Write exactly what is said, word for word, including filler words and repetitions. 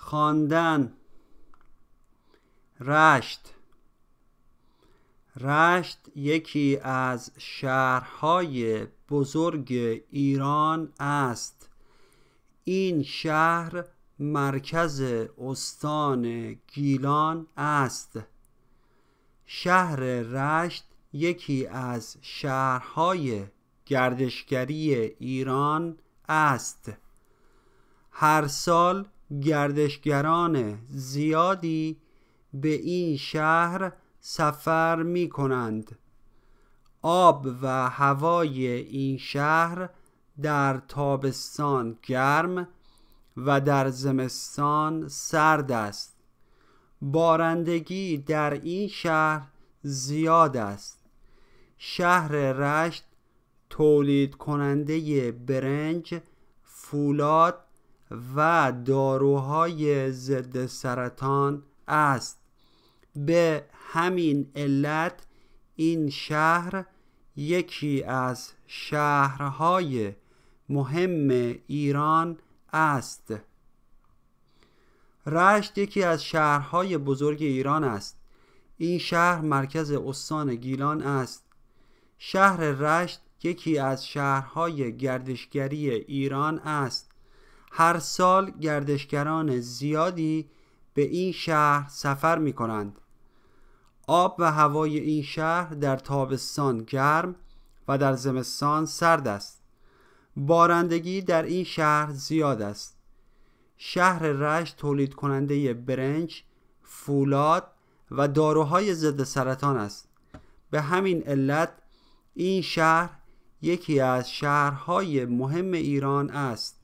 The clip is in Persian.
خواندن. رشت. رشت یکی از شهرهای بزرگ ایران است. این شهر مرکز استان گیلان است. شهر رشت یکی از شهرهای گردشگری ایران است. هر سال گردشگران زیادی به این شهر سفر می کنند. آب و هوای این شهر در تابستان گرم و در زمستان سرد است. بارندگی در این شهر زیاد است. شهر رشت تولید کننده برنج، فولاد و داروهای ضد سرطان است. به همین علت این شهر یکی از شهرهای مهم ایران است. رشت یکی از شهرهای بزرگ ایران است. این شهر مرکز استان گیلان است. شهر رشت یکی از شهرهای گردشگری ایران است. هر سال گردشگران زیادی به این شهر سفر می کنند. آب و هوای این شهر در تابستان گرم و در زمستان سرد است. بارندگی در این شهر زیاد است. شهر رشت تولید کننده برنج، فولاد و داروهای ضد سرطان است. به همین علت این شهر یکی از شهرهای مهم ایران است.